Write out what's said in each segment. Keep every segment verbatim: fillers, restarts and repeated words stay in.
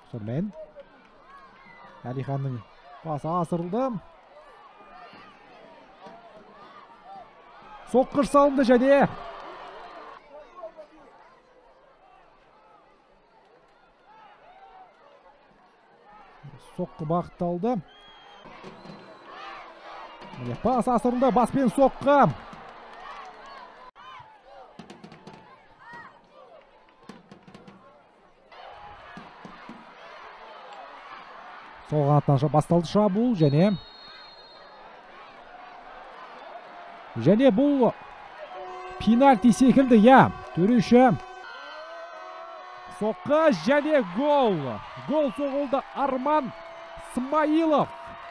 Сонымен Әлиханның пасы асырылды. Соққыр салынды және соққы бағытталды. Пас асырылды, баспен соққы. Сол қанаттан басталды шабуыл және және бұл пенальти секілді, я төреші соққы және гол. Гол соғылды. Арман Смайылов.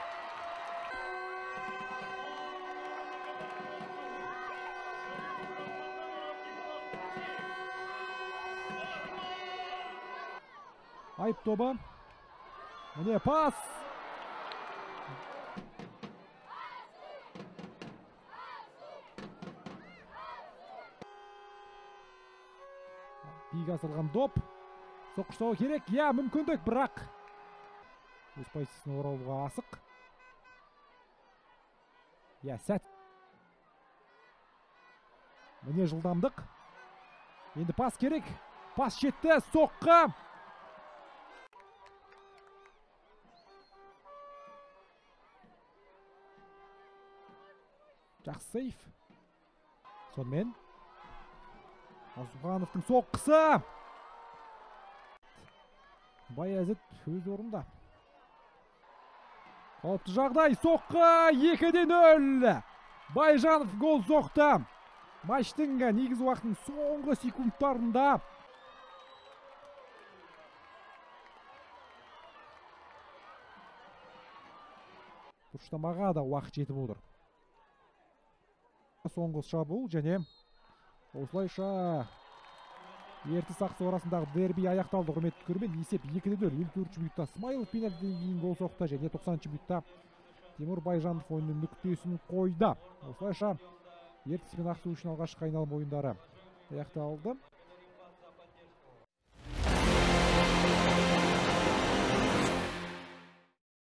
Айып тобы. Міне пас. Биік асырылған доп. Соққыштауы керек. Я, мүмкіндік, бірақ өз позициясына оралуға асық. Я, сәт. Міне жылдамдық. Енді пас керек. Пас жетті. Соққы. Жақсы сейф. Сонымен Асухановтың соққысы. Баязит өз орында. Қауіпті жағдай. Соққы. екіде нөл. Байжанов гол соқты. Матчтың негізгі уақытының соңғы секундтарында. Бұрыштамаға да уақыт жетіп отыр. Соңғы шабуыл және осылайша Ертіс Ақсу арасындағы дерби аяқталды. Құрметті көрермен, есеп екіде нөл. елу төртінші минутта Смайылов пенальтиден кейін гол соқты және тоқсаныншы минутта Тимур Байжанов ойынның нүктесін қойды. Осылайша Ертіс пен Ақсу үшін алғашқы айналым ойындары аяқталды.